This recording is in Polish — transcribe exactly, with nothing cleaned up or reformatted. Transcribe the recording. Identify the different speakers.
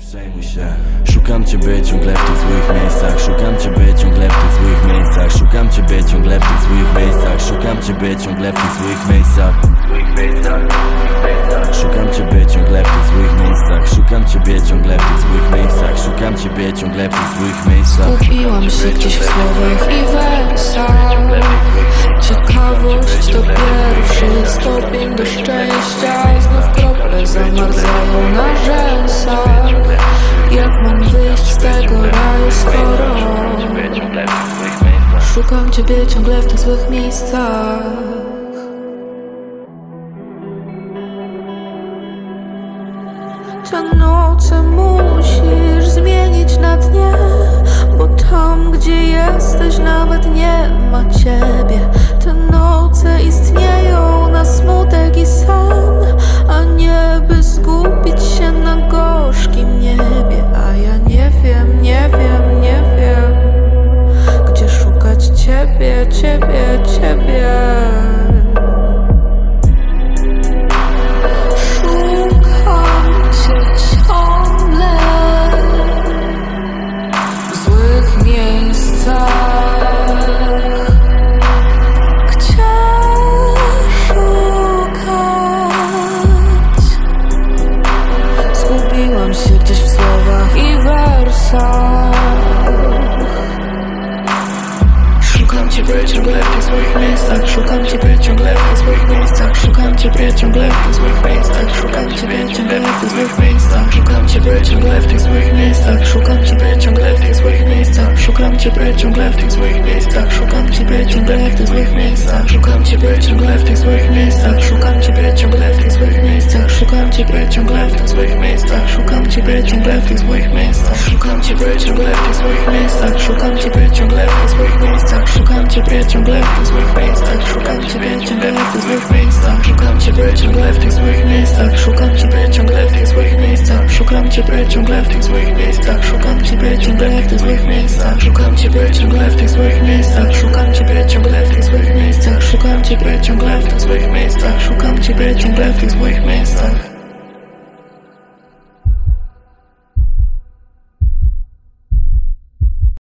Speaker 1: przejmuj się. Szukam ciebie ciągle w tych złych miejscach. Szukam ciebie ciągle w tych złych miejscach. Szukam ciebie ciągle w tych złych miejscach. Szukam ciebie ciągle w tych złych miejscach. Szukam ciebie ciągle w tych złych miejscach. Szukam ciebie ciągle w tych złych miejscach. Szukam ciebie ciągle w tych złych miejscach.
Speaker 2: Skupiłam się gdzieś w słowach i wersach. Ciekawość to pierwszy stopień do szczęścia. Znów krople zamarzają na rzęsach. Jak mam wyjść z tego raju, skoro szukam ciebie ciągle w tych złych miejscach? Te noce musisz zmienić na dnie, bo tam, gdzie jesteś, nawet nie ma ciebie. Te noce istnieją na smutek i sen, a nie by zgubić się na gorzkim niebie. A ja nie wiem, nie wiem, nie wiem, gdzie szukać ciebie, ciebie, ciebie. Skupiłam się gdzieś w słowach i wersach. Szukam ciebie ciągle w tych złych miejscach. Szukam ciebie ciągle w tych złych miejscach. Szukam ciebie ciągle w tych złych miejscach. Szukam ciebie ciągle w tych złych miejscach. Szukam ciebie ciągle w tych złych miejscach. Szukam ciebie ciągle w tych złych miejscach. Szukam ciebie ciągle w tych złych miejscach. Szukam ciebie ciągle w tych złych miejscach. Szukam ciebie ciągle w tych złych miejscach. Szukam ciebie ciągle w tych złych miejscach. Szukam ciebie ciągle w tych złych miejscach. Szukam ciebie ciągle w tych złych miejscach. Szukam ciebie ciągle w tych złych miejscach. Szukam ciebie ciągle w tych złych miejscach. Szukam ciebie ciągle w tych złych miejscach. Szukam ciebie ciągle w tych złych miejscach. Szukam ciebie ciągle w tych złych miejscach. Szukam ciebie ciągle w tych złych miejscach. Szukam ciebie ciągle w tych złych miejscach. Szukam ciebie ciągle w tych złych miejscach. Szukam ciebie ciągle w tych złych miejscach. Szukam ciebie ciągle w tych złych miejscach. Szukam ciebie ciągle w tych złych miejscach. Szukam ciebie ciągle w tych złych miejscach.